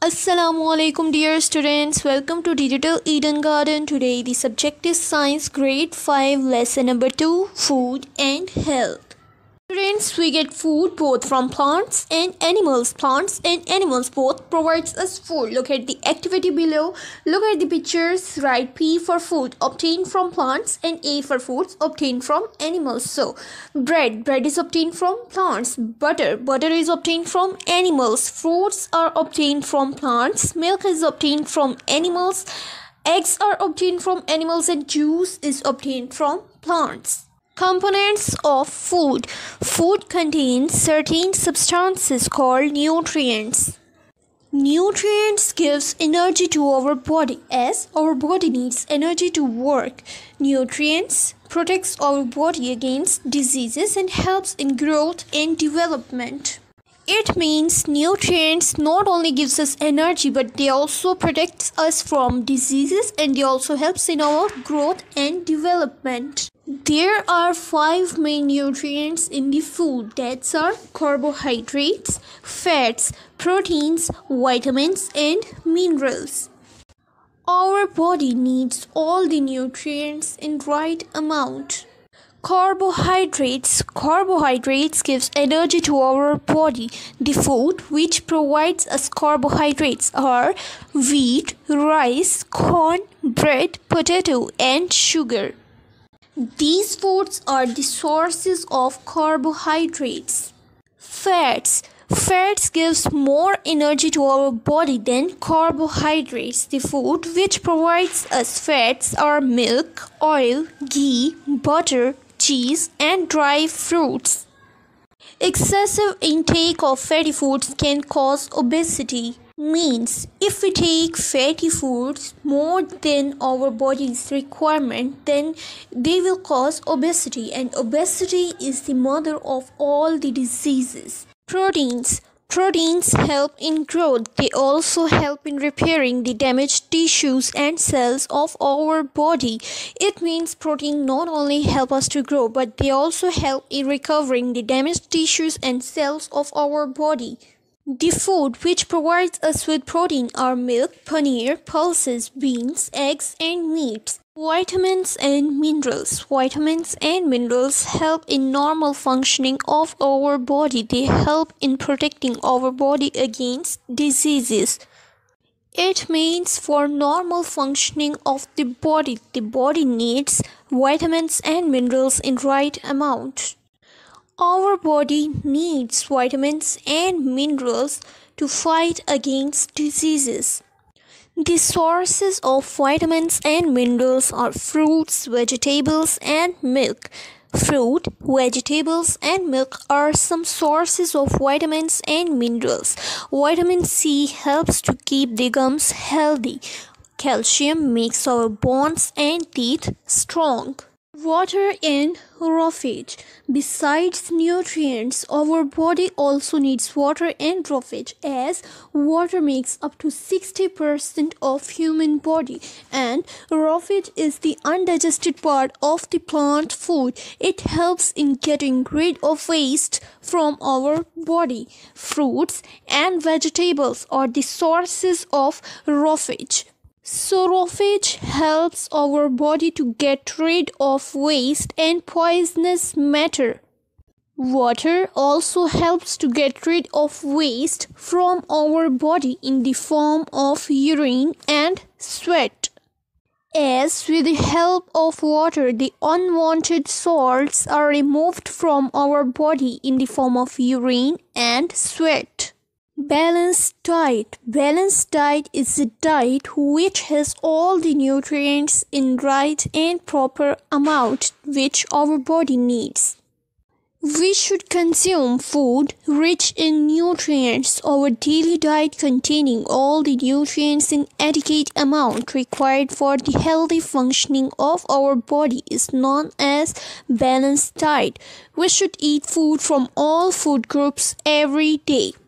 Assalamu alaikum dear students, welcome to Digital Eden Garden. Today the subject is Science Grade 5 lesson number 2, Food and Health. Students, we get food both from plants and animals. Plants and animals both provides us food. Look at the activity below. Look at the pictures. Write P for food obtained from plants and A for foods obtained from animals. So, bread is obtained from plants. Butter is obtained from animals. Fruits are obtained from plants. Milk is obtained from animals. Eggs are obtained from animals and juice is obtained from plants. Components of food. Food contains certain substances called nutrients. Nutrients gives energy to our body as our body needs energy to work. Nutrients protects our body against diseases and helps in growth and development. It means nutrients not only gives us energy but they also protect us from diseases and they also helps in our growth and development. There are 5 main nutrients in the food, that are carbohydrates, fats, proteins, vitamins and minerals. Our body needs all the nutrients in right amount. Carbohydrates gives energy to our body. The food which provides us carbohydrates are wheat, rice, corn, bread, potato and sugar. These foods are the sources of carbohydrates. Fats gives more energy to our body than carbohydrates. The food which provides us fats are milk, oil, ghee, butter, cheese and dry fruits. Excessive intake of fatty foods can cause obesity. Means if we take fatty foods more than our body's requirement, then they will cause obesity, and obesity is the mother of all the diseases. Proteins help in growth. They also help in repairing the damaged tissues and cells of our body. It means protein not only help us to grow, but they also help in recovering the damaged tissues and cells of our body. The food which provides us with protein are milk, paneer, pulses, beans, eggs and meats. Vitamins and minerals help in normal functioning of our body. They help in protecting our body against diseases. It means for normal functioning of the body needs vitamins and minerals in right amount. Our body needs vitamins and minerals to fight against diseases. The sources of vitamins and minerals are fruits, vegetables, and milk. Fruit, vegetables, and milk are some sources of vitamins and minerals. Vitamin C helps to keep the gums healthy. Calcium makes our bones and teeth strong. Water and roughage. Besides nutrients, our body also needs water and roughage, as water makes up to 60% of human body and roughage is the undigested part of the plant food. It helps in getting rid of waste from our body. Fruits and vegetables are the sources of roughage. So roughage helps our body to get rid of waste and poisonous matter. Water also helps to get rid of waste from our body in the form of urine and sweat. As with the help of water, the unwanted salts are removed from our body in the form of urine and sweat. Balanced diet is a diet which has all the nutrients in right and proper amount which our body needs. We should consume food rich in nutrients. Our daily diet containing all the nutrients in adequate amount required for the healthy functioning of our body is known as balanced diet. We should eat food from all food groups every day.